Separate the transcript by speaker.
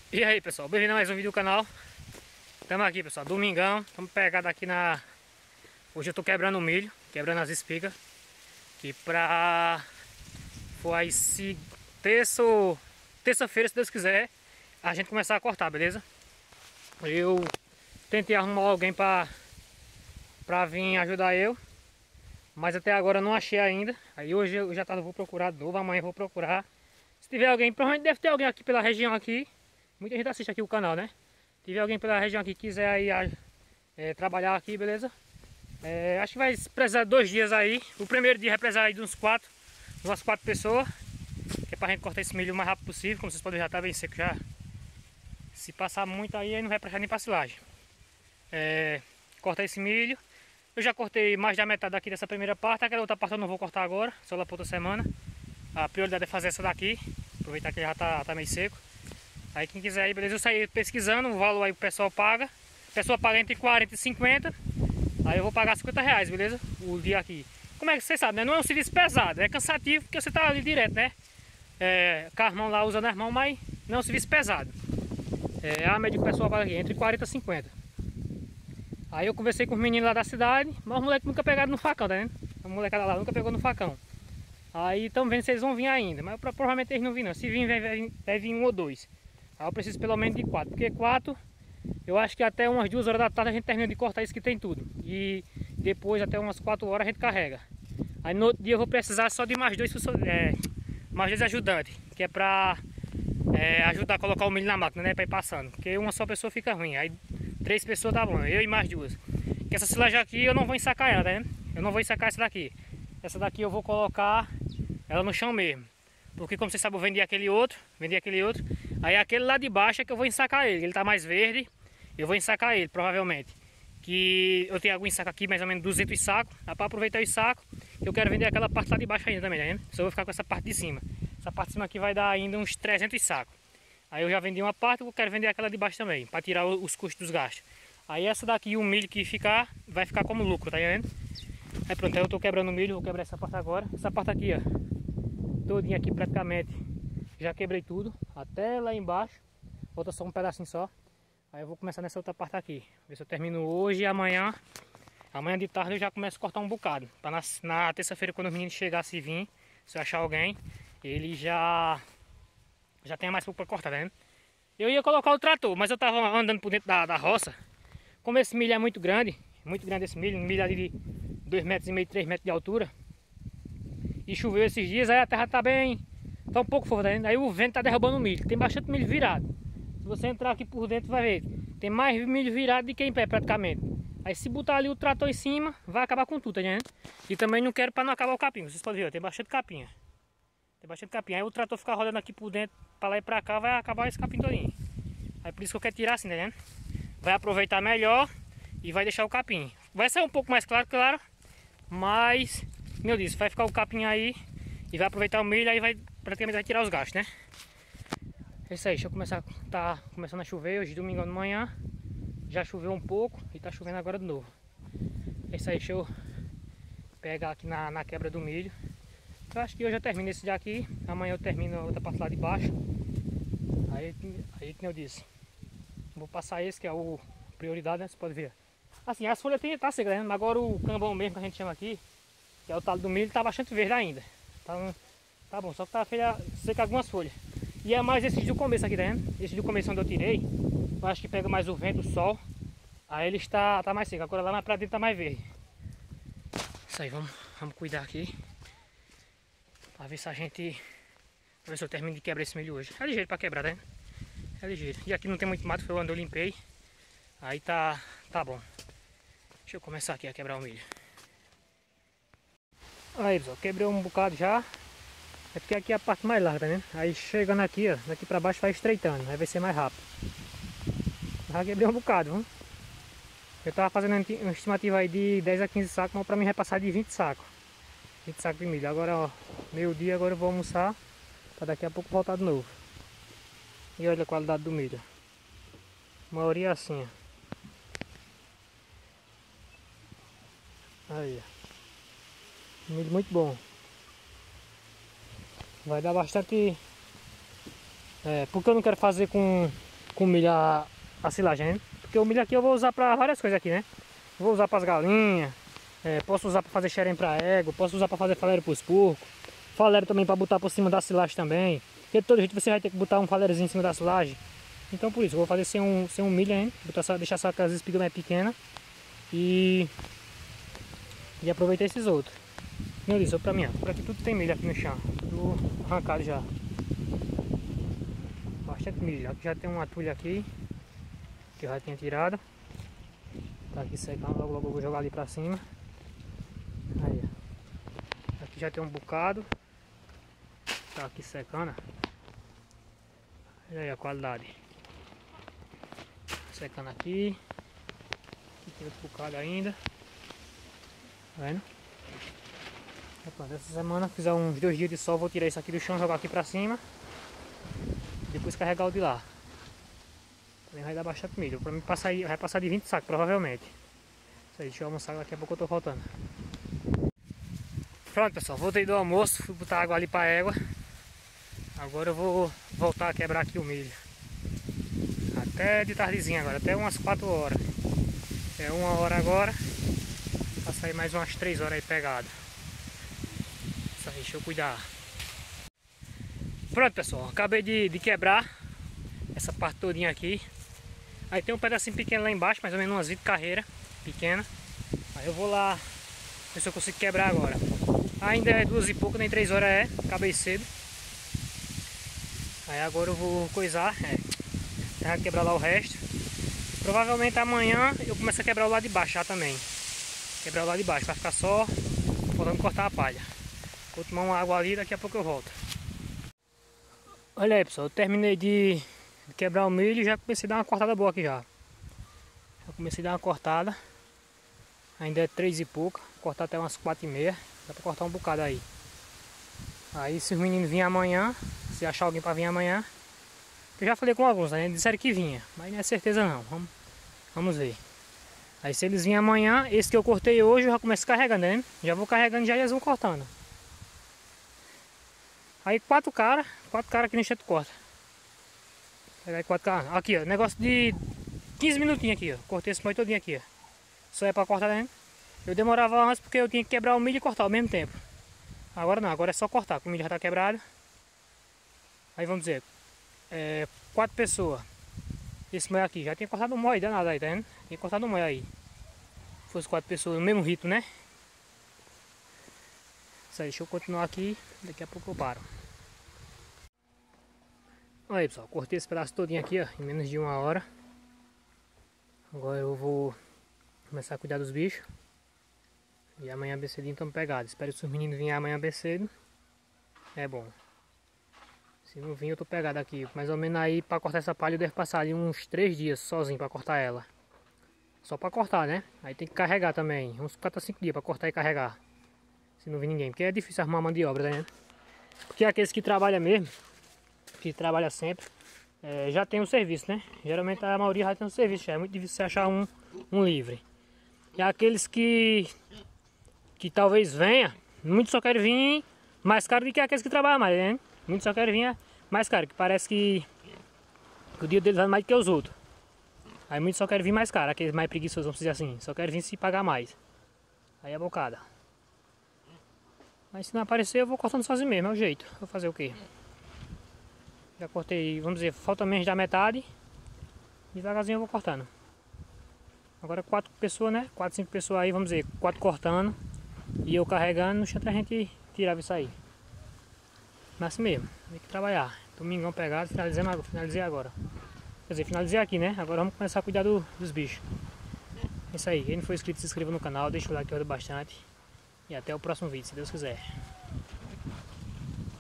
Speaker 1: E aí, pessoal, bem-vindo a mais um vídeo do canal. Estamos aqui, pessoal, domingão. Estamos pegados aqui na... Hoje eu tô quebrando o milho, quebrando as espigas. Que pra... Foi aí se... Terça-feira, se Deus quiser, a gente começar a cortar, beleza? Eu tentei arrumar alguém pra vir ajudar eu, mas até agora eu não achei ainda. Aí hoje eu já vou procurar de novo, amanhã eu vou procurar. Se tiver alguém, provavelmente deve ter alguém aqui pela região aqui. Muita gente assiste aqui o canal, né? Se tiver alguém pela região aqui que quiser aí trabalhar aqui, beleza? Acho que vai precisar de 2 dias aí. O primeiro dia vai precisar aí de umas 4 pessoas. Que é pra gente cortar esse milho o mais rápido possível. Como vocês podem ver, já tá bem seco já. Se passar muito aí não vai prestar nem pra silagem. Cortar esse milho. Eu já cortei mais da metade daqui dessa primeira parte. Aquela outra parte eu não vou cortar agora, só lá pra outra semana. A prioridade é fazer essa daqui. Aproveitar que já tá meio seco. Aí quem quiser aí, beleza, eu saí pesquisando o valor aí o pessoal paga. A pessoa paga entre 40 e 50. Aí eu vou pagar 50 reais, beleza? O dia aqui. Como é que você sabe, né? Não é um serviço pesado, é cansativo porque você tá ali direto, né? Carmão lá usando as mãos, mas não é um serviço pesado. A média que o pessoal paga aqui, entre 40 e 50. Aí eu conversei com os meninos lá da cidade, mas os moleques nunca pegaram no facão, tá vendo? A molecada lá nunca pegou no facão. Aí estamos vendo se eles vão vir ainda, mas provavelmente eles não virão. Se vir, vai vir 1 ou 2. Aí eu preciso pelo menos de 4, porque 4, eu acho que até umas 2 horas da tarde a gente termina de cortar isso que tem tudo. E depois até umas 4 horas a gente carrega. Aí no outro dia eu vou precisar só de mais 2 ajudantes, que é pra ajudar a colocar o milho na máquina, né, pra ir passando. Porque uma só pessoa fica ruim, aí 3 pessoas tá bom, eu e mais 2. Que essa silagem aqui eu não vou ensacar ela, tá vendo? Eu não vou ensacar essa daqui. Essa daqui eu vou colocar ela no chão mesmo. Porque como vocês sabem, eu vendi aquele outro. Aí aquele lá de baixo é que eu vou ensacar ele. Ele tá mais verde. Eu vou ensacar ele, provavelmente. Que eu tenho algum saco aqui, mais ou menos 200 sacos. Dá pra aproveitar os sacos. Eu quero vender aquela parte lá de baixo ainda também, tá vendo? Só vou ficar com essa parte de cima. Essa parte de cima aqui vai dar ainda uns 300 sacos. Aí eu já vendi uma parte, eu quero vender aquela de baixo também. Pra tirar os custos dos gastos. Aí essa daqui, o milho que ficar, vai ficar como lucro, tá vendo? Aí pronto, aí eu tô quebrando o milho, vou quebrar essa parte agora. Essa parte aqui, ó, todinha aqui praticamente já quebrei tudo, até lá embaixo. Falta só um pedacinho só. Aí eu vou começar nessa outra parte aqui. Ver se eu termino hoje e amanhã. Amanhã de tarde eu já começo a cortar um bocado. Pra na terça-feira, quando os meninos chegassem e vir, se eu achar alguém, ele já tem mais pouco pra cortar, tá vendo? Eu ia colocar o trator, mas eu tava andando por dentro da roça. Como esse milho é muito grande esse milho, um milho ali de 2,5 metros, 3 metros de altura. E choveu esses dias, aí a terra tá bem, tá um pouco fofa, tá vendo? Aí o vento tá derrubando o milho, tem bastante milho virado. Se você entrar aqui por dentro vai ver, tem mais milho virado do que em pé praticamente. Aí se botar ali o trator em cima, vai acabar com tudo, tá vendo? E também não quero para não acabar o capim, vocês podem ver, ó, tem bastante capinha. Aí o trator ficar rodando aqui por dentro, para lá e para cá, vai acabar esse capim todinho. Aí por isso que eu quero tirar assim, tá vendo? Vai aproveitar melhor e vai deixar o capim. Vai ser um pouco mais claro, mas, como eu disse, vai ficar o capim aí e vai aproveitar o milho, aí praticamente vai tirar os gastos, né? É isso aí, deixa eu começar, tá começando a chover hoje, domingo de manhã. Já choveu um pouco e tá chovendo agora de novo. É isso aí, deixa eu pegar aqui na quebra do milho. Eu acho que hoje eu termino esse daqui, amanhã eu termino a outra parte lá de baixo. Aí como eu disse, vou passar esse que é o prioridade, né? Você pode ver. Assim, as folhas tá seca, né? Mas agora o cambão mesmo que a gente chama aqui, que é o talo do milho, tá bastante verde ainda. Tá bom, só que tá seca algumas folhas. E é mais esse do começo aqui, tá vendo? Esse do começo onde eu tirei, eu acho que pega mais o vento, o sol. Aí ele tá mais seco, agora lá mais pra dentro tá mais verde. Isso aí, vamos cuidar aqui. Pra ver se a gente... Pra ver se eu termino de quebrar esse milho hoje. É ligeiro pra quebrar, tá vendo? É ligeiro. E aqui não tem muito mato, foi onde eu limpei. Aí tá bom. Deixa eu começar aqui a quebrar o milho. Aí pessoal, quebrei um bocado já. É porque aqui é a parte mais larga, né? Aí chegando aqui, ó, daqui pra baixo vai estreitando, aí vai ser mais rápido. Já quebrei um bocado, viu? Eu tava fazendo uma estimativa aí de 10 a 15 sacos, mas pra mim vai passar de 20 sacos. 20 sacos de milho. Agora, ó, meio-dia, agora eu vou almoçar, pra daqui a pouco voltar de novo. E olha a qualidade do milho. A maioria é assim, ó. Aí, ó. Milho muito bom. Vai dar bastante... porque eu não quero fazer com com milho a silagem, né? Porque o milho aqui eu vou usar para várias coisas aqui, né? Vou usar para as galinhas, posso usar para fazer xerém para égua, posso usar para fazer faleiro para os porcos, faleiro também para botar por cima da silagem também. Porque de todo jeito você vai ter que botar um faleirozinho em cima da silagem. Então por isso, eu vou fazer sem um milho ainda, deixar só aquelas espigas mais pequenas e aproveitar esses outros. Como eu disse, pra mim, ó, por aqui tudo tem milho aqui no chão, tudo arrancado já. Bastante milho, aqui já tem uma tulha aqui, que eu já tinha tirado. Tá aqui secando, logo eu vou jogar ali pra cima. Aí, ó. Aqui já tem um bocado. Tá aqui secando. Olha aí a qualidade. Secando aqui. Aqui tem outro bocado ainda. Tá vendo? Pronto, essa semana fizer uns 2 dias de sol, vou tirar isso aqui do chão, jogar aqui pra cima. Depois carregar o de lá. Também vai dar bastante milho. Pra mim vai passar de 20 sacos, provavelmente. Isso aí, deixa eu almoçar, daqui a pouco eu tô voltando. Pronto, pessoal, voltei do almoço, fui botar água ali pra égua. Agora eu vou voltar a quebrar aqui o milho. Até de tardezinha agora, até umas 4 horas. É 1 hora agora. Vai sair mais umas 3 horas aí pegado. Isso aí, deixa eu cuidar. Pronto, pessoal, acabei de quebrar essa parte todinha aqui. Aí tem um pedacinho pequeno lá embaixo, mais ou menos umas 20 carreiras pequenas. Aí eu vou lá ver se eu consigo quebrar agora. Ainda é 2 e pouco, nem 3 horas acabei cedo. Aí agora eu vou coisar, tentar quebrar lá o resto. Provavelmente amanhã eu começo a quebrar o lado de baixo já também. Quebrar o lado de baixo, vai ficar só faltando cortar a palha. Vou tomar uma água ali, daqui a pouco eu volto. Olha aí, pessoal, eu terminei de quebrar o milho e já comecei a dar uma cortada boa aqui já. Já comecei a dar uma cortada. Ainda é 3 e pouco, vou cortar até umas 4h30. Dá pra cortar um bocado aí. Aí se os meninos virem amanhã, se achar alguém pra vir amanhã, eu já falei com alguns, né? Disseram que vinha, mas não é certeza não. Vamos ver. Aí se eles virem amanhã, esse que eu cortei hoje eu já começo carregando, né? Já vou carregando já e eles vão cortando. Aí 4 caras aqui no enxerto corta. Pegar aí 4 caras. Aqui, ó, negócio de 15 minutinhos aqui, ó. Cortei esse molho todinho aqui, ó. Só é pra cortar, né? Eu demorava antes porque eu tinha que quebrar o milho e cortar ao mesmo tempo. Agora não, agora é só cortar, o milho já tá quebrado. Aí vamos dizer, 4 pessoas. Esse molho aqui, já tinha cortado um molho danado aí, tá vendo? Tinha cortado um molho aí. Se fosse 4 pessoas, no mesmo ritmo, né? Isso aí, deixa eu continuar aqui, daqui a pouco eu paro. Olha aí, pessoal, cortei esse pedaço todinho aqui, ó, em menos de 1 hora. Agora eu vou começar a cuidar dos bichos. E amanhã bem cedinho estamos pegados. Espero que os meninos venham amanhã bem cedo. É bom. Se não vir eu tô pegado aqui. Mais ou menos aí para cortar essa palha eu devo passar ali uns 3 dias sozinho para cortar ela. Só para cortar, né? Aí tem que carregar também. Uns 4 a 5 dias para cortar e carregar. Se não vir ninguém. Porque é difícil arrumar mão de obra, né? Porque aqueles que trabalham mesmo, que trabalham sempre, já tem o serviço, né? Geralmente a maioria já tem o serviço. Já é muito difícil você achar um livre. E aqueles que talvez venha, muitos só querem vir mais caro do que aqueles que trabalham mais, né? Muitos só querem vir mais caro, que parece que o dia deles vale mais do que os outros. Aí muitos só querem vir mais caro, aqueles mais preguiçosos, vamos dizer assim, só querem vir se pagar mais. Aí é bocada. Mas se não aparecer eu vou cortando sozinho mesmo, é o jeito. Vou fazer o quê? Já cortei, vamos dizer, falta menos da metade. Devagarzinho eu vou cortando. Agora 4 pessoas, né? 4, 5 pessoas aí, vamos dizer, 4 cortando. E eu carregando, no chão a gente tirava isso aí. Mas assim mesmo, tem que trabalhar. Domingão pegado, finalizei agora. Quer dizer, finalizei aqui, né? Agora vamos começar a cuidar dos bichos. É isso aí, quem não for inscrito, se inscreva no canal, deixa o like que ajuda bastante. E até o próximo vídeo, se Deus quiser.